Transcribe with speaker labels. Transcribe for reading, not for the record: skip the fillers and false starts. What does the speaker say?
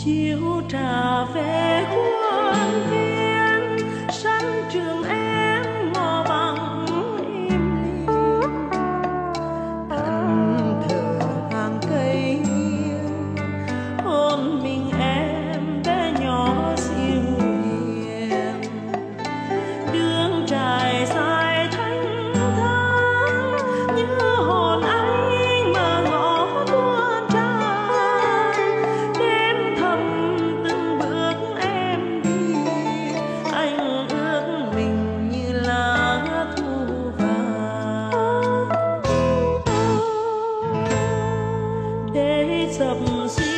Speaker 1: chiều trả về khuôn viên sân trường em ngỏ vắng im lìm,
Speaker 2: thân thờ hàng cây nghiêng
Speaker 1: hôn mình em bé nhỏ dịu hiền, đường trải dài thanh thang như hồn anh mà ngõ buồn tràn, đêm thầm từng bước em đi, anh ước mình như lá thu vàng để dập dìu